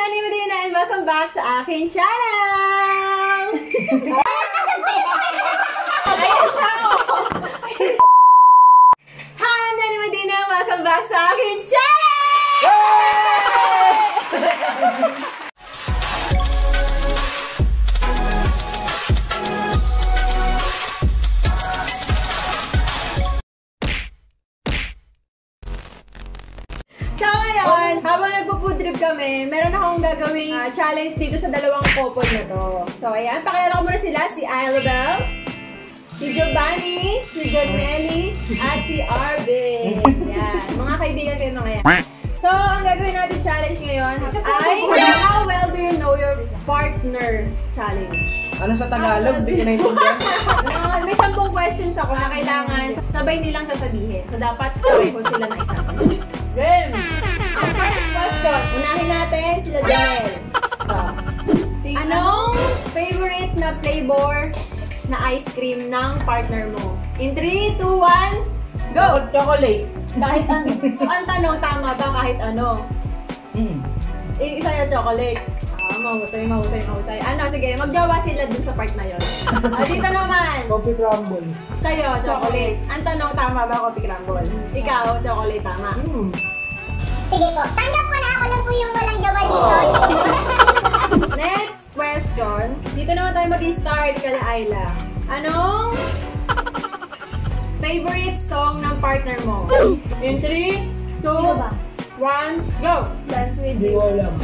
Nani Medina and welcome back sa aking channel! Hi, I'm Nani Medina and welcome back sa aking channel! So ngayon, habang nagpo-food trip kami, meron akong gagawing challenge dito sa dalawang couple na to. So ayan, pakilala ko muna sila, si Isla Bells, si Giovanni, si Jonelly, at si Arvin. Yan, mga kaibigan kayo mga yan. So, ang gagawin natin challenge ngayon ay How well do you know your partner challenge? Ano sa Tagalog? Hindi ko naiintindihan. May 10 questions ako na kailangan sabay nilang sasabihin. So, dapat pareho sila na isasabihin. Game! Ang first question, unahin natin sila Janelle. So, anong favorite na flavor na ice cream ng partner mo? In 3, 2, 1, go! Chocolate. Kahit ano. Ang tanong, tama ba kahit ano? Isa yung chocolate. Mahusay. Ano, sige, magjawa sila dun sa part na yun. Dito naman. Coffee crumble. Sa'yo, chocolate. Ang tanong, tama ba coffee crumble? Ikaw, chocolate, tama? Sige po, tanggap ko na ako lang po yung walang jawa dito. Next question. Dito naman tayo mag-start kala Ayla. Anong favorite song ng partner mo? In 3, 2, 1, go! Dance with Hindi ko alam.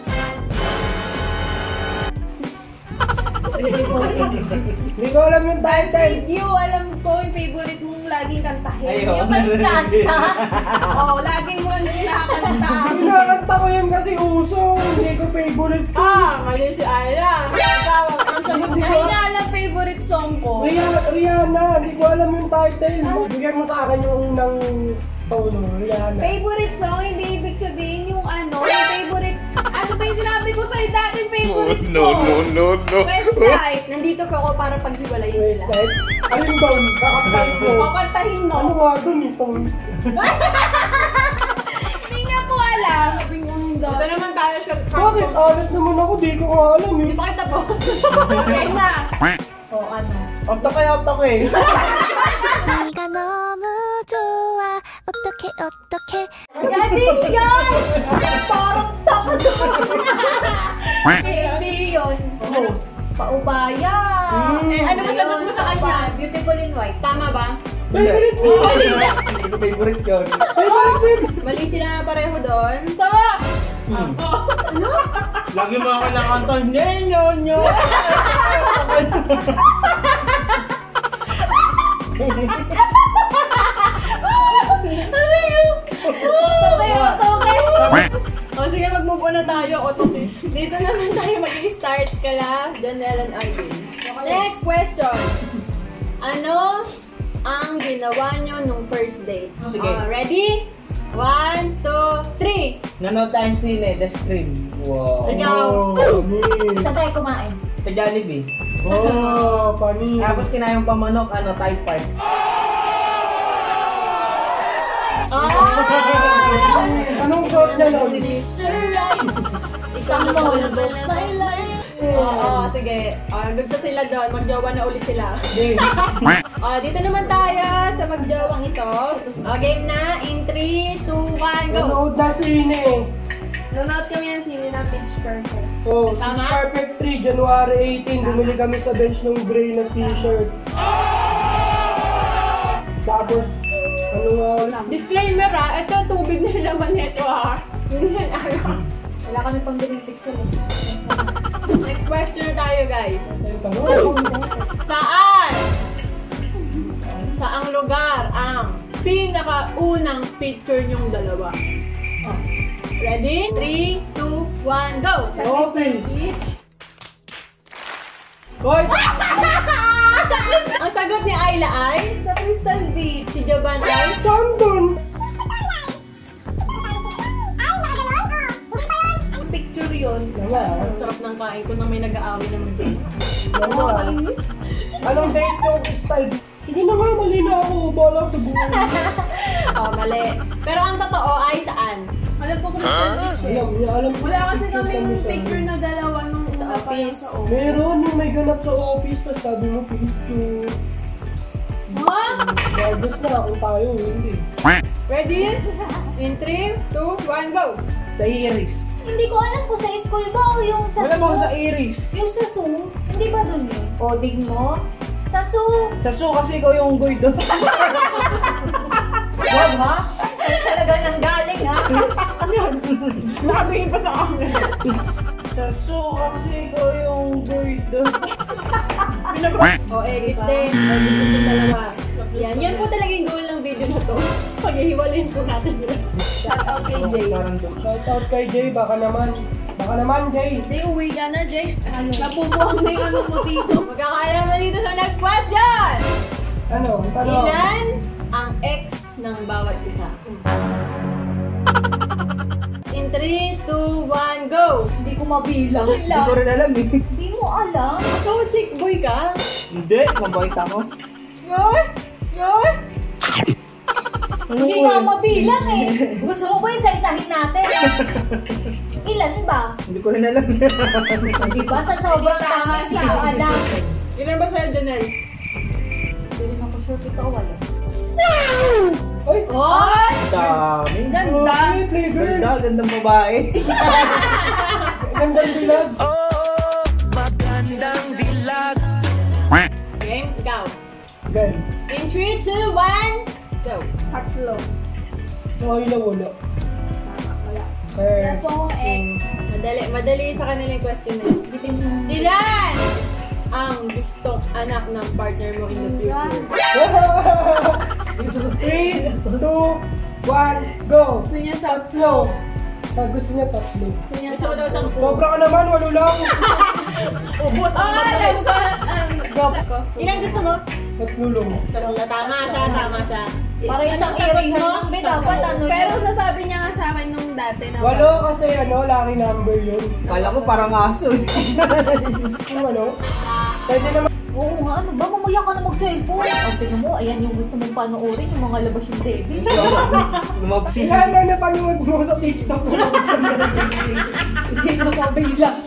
Hindi ko alam yung title. You, alam ko yung favorite mong laging kantahin. Ayun. Yung Palstasta. Oo, lagi mo yung nakakanta. Pinakanta ko yun kasi uso. Hindi ko favorite ko. Mali si Ayla. Ikaw, ang sagot niya. Hindi na alam favorite song ko. Rihanna. Hindi ko alam yung title. Bigyan mo sa akin yung unang tono. Rihanna. Favorite song, hindi ibig sabihin yung ano, yung favorite. Ano ba yung sinabi ko sa'yo dating favorite ko? No. Westside. Nandito ko ako para paghiwalayin sila. Westside? Ayun doon. Kakantay ko. Papantahin mo. Ano nga doon itong? Hindi nga po alam. Ito naman tayo sa Bakit? Honest naman ako. Di ko nga alam eh. Hindi pa kita po. Okay na. O ano? Otoke. 네가 너무 좋아 어떡해 Galing guys! Parang takot Hindi yun. Ano? Paubaya. Ano masagot mo sa kanya? Beautiful in white. Tama ba? Favorite mo. Hindi ko favorite yun. Mali sila pareho doon. Tama! Lagi mo ako nakanta. Nyo. Okay. O sige, mag-move on na tayo. Dito naman tayo mag-i-start kala Janelle and Arvin. Next question. Ano ang ginawa nyo nung first date? Sige. Ready? 1, 2, 3. Nanood tayong sine, The Scream. Wow. Ikaw. Saan tayo kumain? Sa Jollibee. Oh, funny. Tapos kinayang pamanok, Type 5. Anong shot niya lang? Isang mall. Oo, sige. Nagsa sila doon. Magjowa na ulit sila. Dito naman tayo sa magjowang ito. Game na. In 3, 2, 1, go! Nanood na sine. Nanood kami ng sine ng Pitch Perfect. Oh, Tama? Pitch Perfect 3, January 18. Bumili kami sa bench ng gray na t-shirt. Tapos, ano nga? Disclaimer ito tubig na naman nito Hindi yan Wala kami pang biling picture. Next question na tayo guys. Tanong. Saan? Saang lugar ang pinakaunang picture nyong dalawa? Ready? 3, 2, 1, go! Office. Beach. Boys! Ang sagot ni Ayla ay Sa Crystal Beach. si Jovan ay Saan dun? Picture yun. ang sarap ng kain ko na may nag-aaway naman dyan. Nakakainis. Anong date yung style? Sige na nga, mali na ako. Bala sa buhay. Mali. Pero ang totoo ay saan? Alam ko kung saan siya. Alam ko. Wala kasi kaming picture na dalawa nung Sa una pa lang office. sa office. Meron yung may ganap sa office, tapos sabi mo picture. Ha? Gusto na kung tayo, hindi. Ready? In 3, 2, 1, go! Sa Iris. Hindi ko alam kung sa school ba o yung sa Wala zoo. bang sa Iris? Yung sa zoo, hindi ba dun yun? O, dig mo. Sa zoo. Sa Su kasi ikaw yung unggoy doon. Wag ha? Saan talaga nang galing ha? Nakatingin pa sa camera. Sa Su kasi ikaw yung unggoy doon. O, Eris din. O, gusto ko dalawa. Yan po talaga yung goal ng video na to. Paghihiwalayin po natin sila. Shout out kay Jay. Parang doon. Shoutout kay Jay, baka naman. Baka naman, Jay. Jay, uwi ka na, Jay. Napubuhang na yung ano mo dito. Magkakaalam na dito sa next question! Ano? Ang tanong. Ilan ang ex ng bawat isa? In 3, 2, 1, go! Hindi ko mabilang. Hindi ko rin alam eh. Hindi mo alam. Ikaw, chick boy ka? Hindi, mabait ako. Hindi nga mabilang eh. Gusto mo ba yung isa-isahin natin? Ilan ba? Hindi ko rin alam. Di ba sa sobrang tama, hindi ko alam. Ilan ba sa'yo, Janelle? Hindi rin ako sure ito o wala. Ay! Ay! Dami. Ganda! Okay, play girl. Ganda, gandang babae. Gandang bilag. Game, ikaw. Gan. In 3, 2, 1, go! Tatlo. Okay na wala. Wala. First. Ito ang ex. Madali sa kanilang question na yun. Bitin mo. Ilan ang gustong anak ng partner mo in the future? 3, 2, 1, go! Gusto niya tatlo. Gusto niya tatlo. Gusto ko daw 10. Sobra ka naman, walo lang. Ubus ang Alam matalis. ko, drop ko. Ilan gusto mo? Tatlo lang. Tatlo. Tama siya, tama siya. Para isang irihan lang, be, dapat ano Pero yun. nasabi niya nga sa akin nung dati na Walo kasi lucky number yun. Kala ko parang aso. Yung ano? Pwede naman. Oo nga, ano ba? Mamaya ka na mag-cellphone. Ang tingnan mo, ayan yung gusto mong panoorin, yung mga labas yung devil. Lumabas. Ilan na napanood mo sa TikTok mo? Hindi mo mabilang.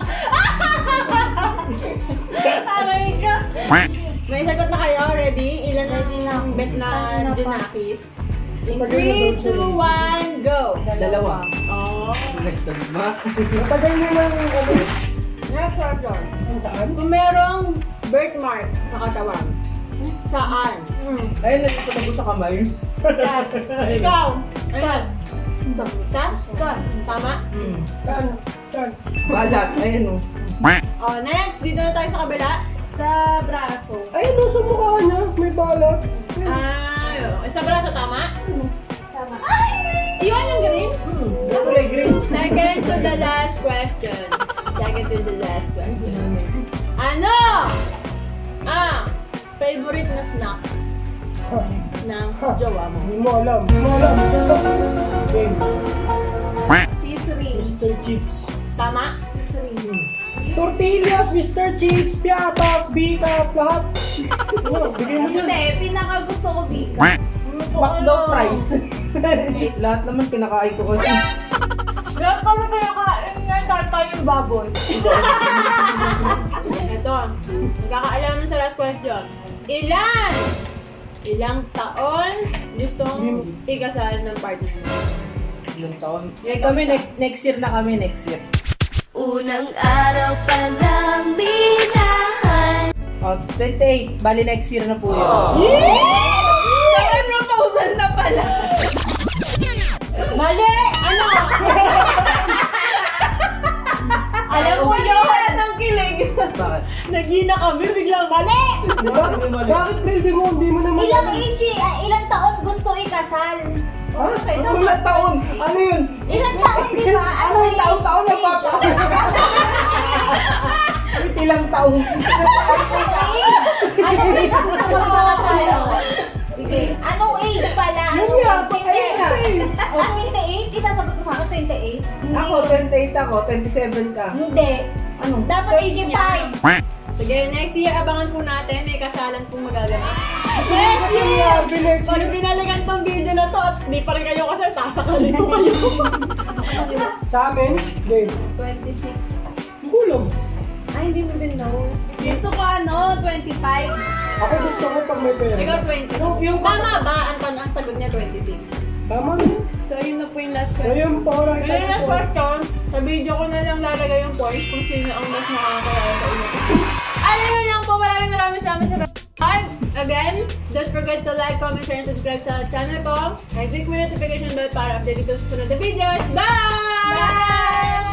Aray ka! May sagot na kayo? Ready? Ilan Ready na. ang bet na Ano pa? Junakis? In 3, 2, 1, go! Dalawa. Oh. Next na ba? Matagal nyo ng ano? Next question. Ang saan? Kung merong birthmark sa katawan, saan? Ayun, nagtutulog ko sa kamay. Yan. Ikaw! Ayun. Sa? Tama? Saan? Saan? Balat, ayun o. Oh, next. Dito na tayo sa kabila. sa braso. Ayun, no, sa mukha niya. May balat. Sa braso, tama? Tama. Iwan yung green? Ano kulay green? Second to the last question. Second to the last question. Ano? Favorite na snacks ng jowa mo? Hindi mo alam. Hindi mo alam. Okay. Cheese ring. Mr. Chips. Tama? Cheese ring. Tortillas, Mr. Chips, piatas, bitat, lahat. Ano, bigay mo yun. Hindi, pinaka-gusto ko bika. McDo fries. Lahat naman kinakain ko kasi. Lahat kami kaya kain yan, tatay yung baboy. Ito, nagkakaalaman sa last question. Ilang taon gustong ikasal ng partner mo? Ilang taon? Eh kami, next year na kami, next year. Unang araw pa lang minahan. 28, bali next year na po yun. Sabay proposal na pala. Mali! Ano? Alam mo yun! Wala nang kilig. Bakit? Nagina kami, biglang mali! Bakit hindi mo naman Ilang ilang taon gusto ikasal? Ha? Ilang taon? Ano yun? Ilang taon, di ba? Ano yung taon-taon nagpapakasal? Ilang taon? Anong age gusto magpapasal? Anong age pala? Yun nga, patayin na. 28? Isasagot mo sa akin 28? Ako, 28 ako, 27 ka. Hindi. Ano? Dapat 85. Sige, next year, abangan po natin. May kasalan pong magaganap. Next year! Pag binalikan tong video na to at di pa rin kayo kasi sasakalin ko kayo. Sa amin, game. 26. Kulang. Ay, hindi mo din knows. Gusto ko 25. Ako gusto ko pag may pera. Ikaw 20. Yung Tama ba, Anton? Ang sagot niya 26. Tama na. So, yun na po yung last So question. yung pora Yung last question, sa video ko na lang lalagay yung points kung sino ang mas nakakaya sa inyo. Ayun na lang po, maraming salamat sa Again, don't forget to like, comment, share, and subscribe sa channel ko. And click mo yung notification bell para update ko sa susunod na videos. Bye!